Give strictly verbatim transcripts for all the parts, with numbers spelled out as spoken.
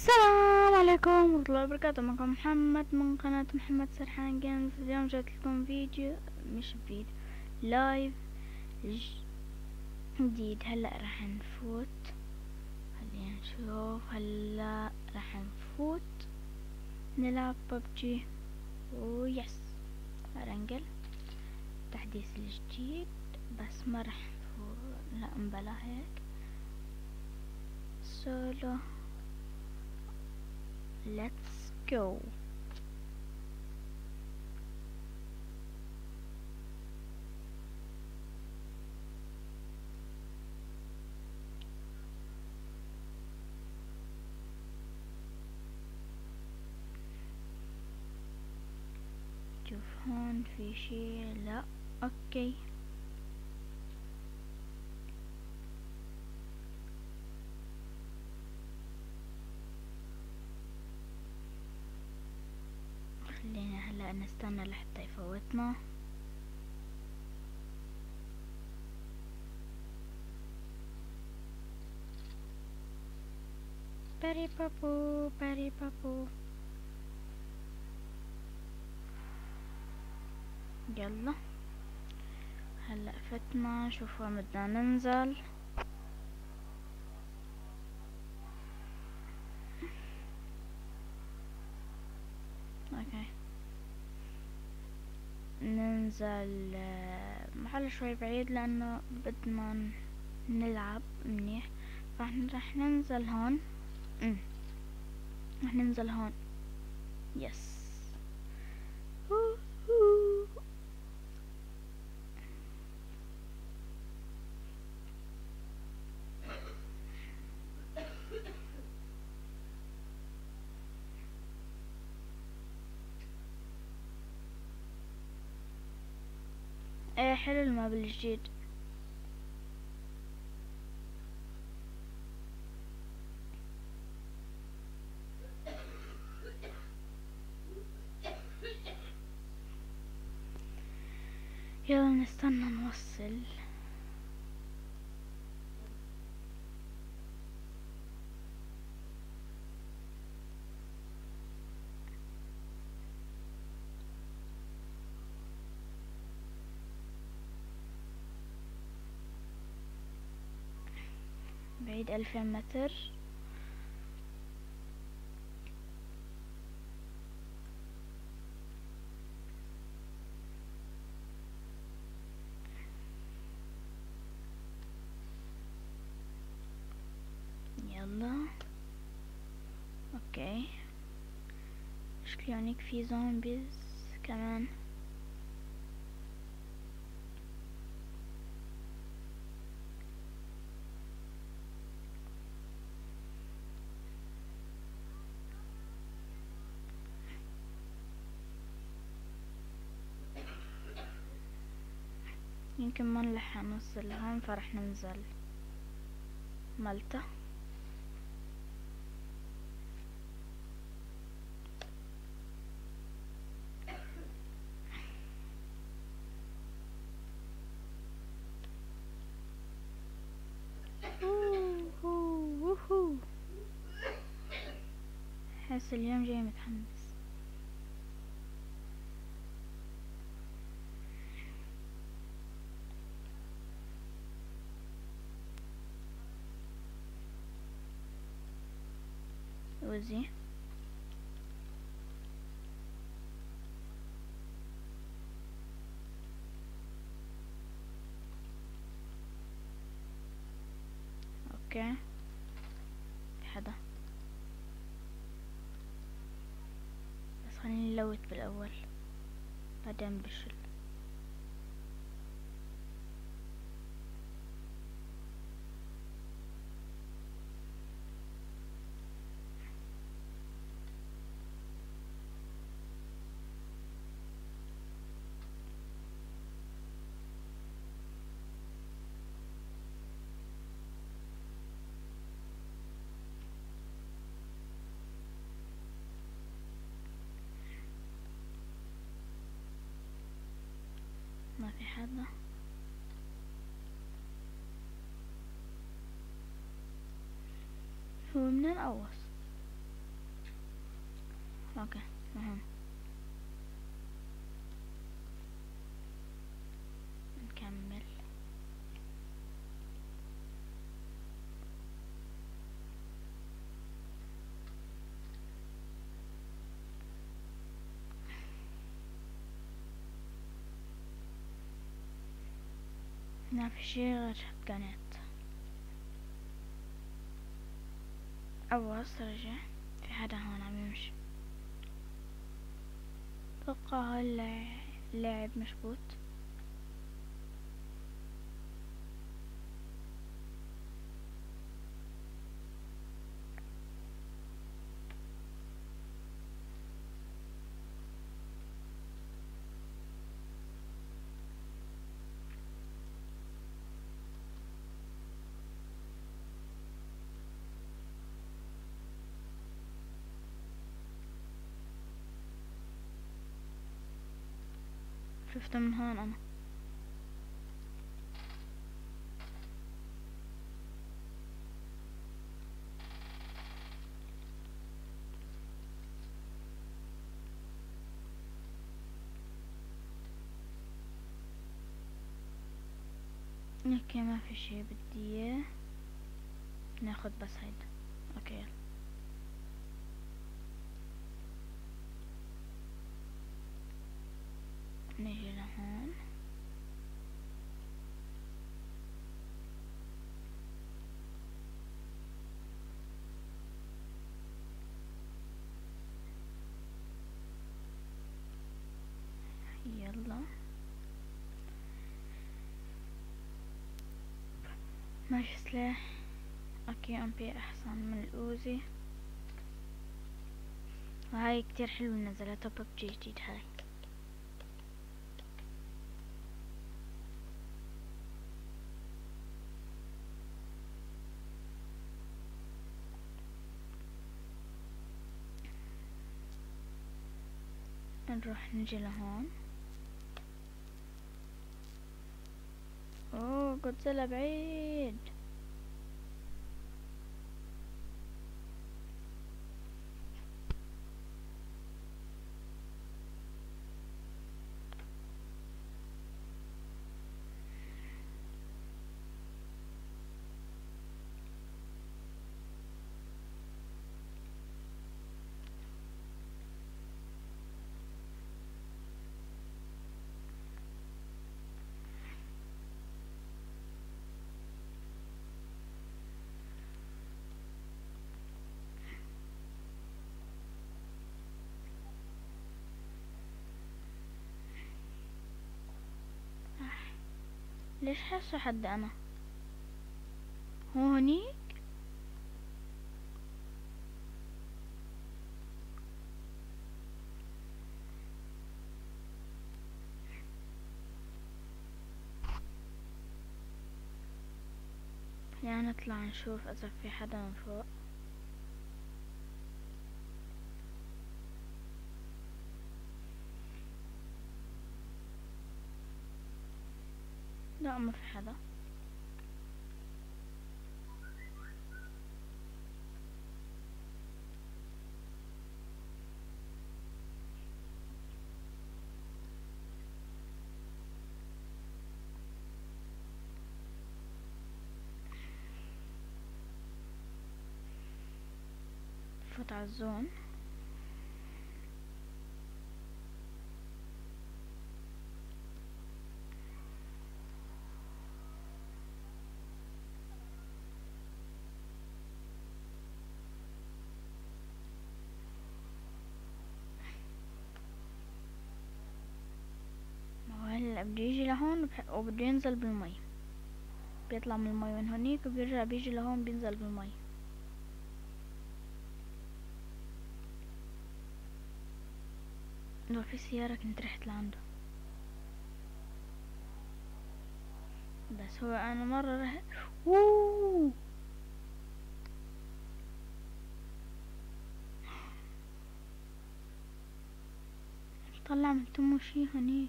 السلام عليكم ورحمة الله وبركاته. معكم محمد من قناة محمد سرحان جيمز. اليوم جات لكم فيديو مش فيديو لايف جديد. هلا راح نفوت، خلينا نشوف. هلا راح نفوت نلعب ببجي ويس رنجل تحديث الجديد، بس ما راح نفوت، لا مبلا هيك سولو. Let's go. شوف هون في شي، لا اوكي. خلينا هلا نستنى لحتى يفوتنا. باري بابو باري بابو، يلا هلا فتنا. شوف وين بدنا ننزل. اوكي ننزل محل شوي بعيد لانه بدنا نلعب منيح، فاحنا رح ننزل هون. امم رح ننزل هون. يس ايه حلو الماب الجديد. يلا نستنى نوصل. بعيد ألفين متر. يلا اوكي. شكلونك في زومبيز كمان. يمكن ما نلحق نوصل هون، فرح ننزل مالطا. حاسس اليوم جاي متحمس. وزي اوكي. في حدا، بس خليني نلوت بالاول بعدين بشل. ما في حدا. هو من القوص. اوكي مهم نكمل. ما في شي غير شتقنات. أول رجع في حدا هون عم يمشي، اتوقع هاللاعب مشبوط. شفته من هون انا. اوكي ما في شي بدي اياه، ناخد بس هيدا. اوكي يلا. نيجي لهون. يلا ماشي سلاح. اوكي ام بي احسن من الاوزي، وهاي كتير حلو نزلتها ببجي جديد هاي. نروح نجي لهون. اوه جودزيلا بعيد. ليش حاسه حد انا هو هنيك؟ يعني نطلع نشوف اذا في حدا من فوق. لا ما في حدا. فوت عالزون. هلا بده يجي لهون وبده ينزل بالمي، بيطلع من المي من هونيك وبيرجع بيجي لهون بينزل بالمي. لو في سيارة كنت رحت لعنده، بس هو انا مرة رحت اوه طلع من تمه شي هونيك.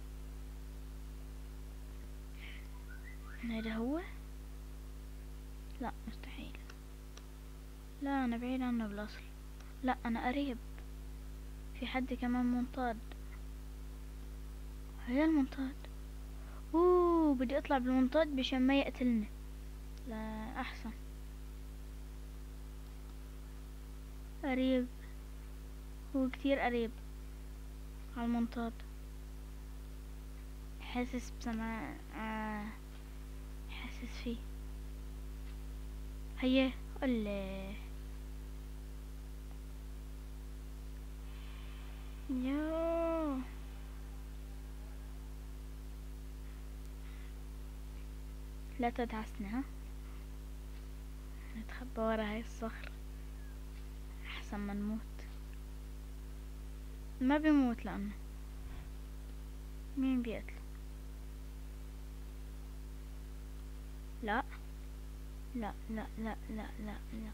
هيدا هو. لا مستحيل. لا انا بعيد عنه بالاصل. لا انا قريب. في حد كمان منطاد. هي المنطاد. اوه بدي اطلع بالمنطاد بشان ما يقتلني. لا احسن. قريب. هو كتير قريب على المنطاد. حاسس بسمع آه. حاسس فيه. هيه قولي. يو لا تدعسني ها. نتخبى ورا هاي الصخرة احسن ما نموت. ما بيموت لانه مين بيقتل؟ لا لا لا لا لا لا لا.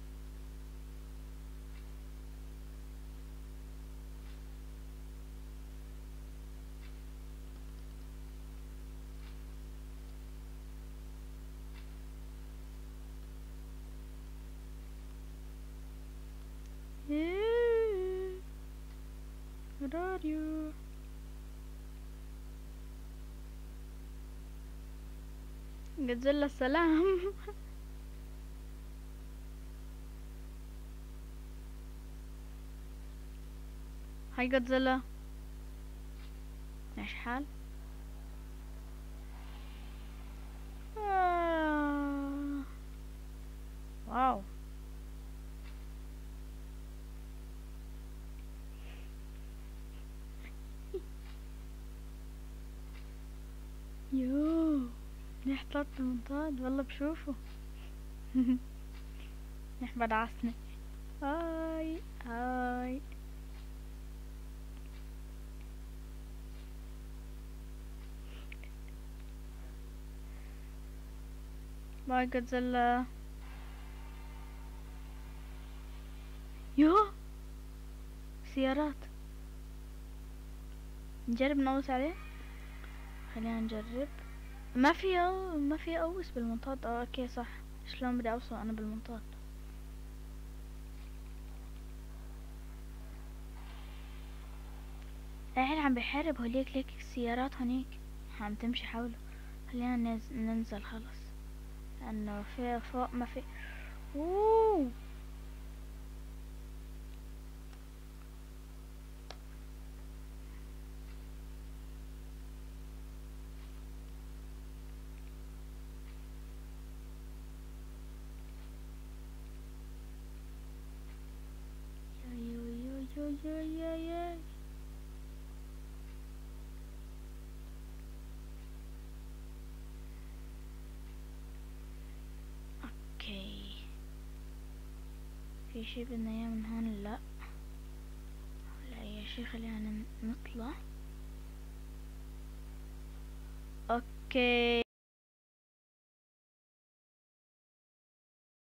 Hey, where are you? جودزيلا السلام. هاي جودزيلا. ايش حال؟ آه. واو. يو منيح طلعت بالمنطاد والله بشوفه. منيح بدعسني. هاي هاي. باي جودزيلا. يو سيارات. نجرب نغوص عليه. خلينا نجرب. ما في ما في اوس بالمنطاد. اه اوكي صح. شلون بدي اوصل انا بالمنطاد؟ الحين عم بحارب هوليك ليك السيارات هونيك عم تمشي حوله. خلينا ننزل, ننزل خلص لانه في فوق ما في. اوه يو يو يو يو يو يو. اوكي في شي بدنا اياه من هون؟ لا ولا اي شي. خلينا نطلع. اوكي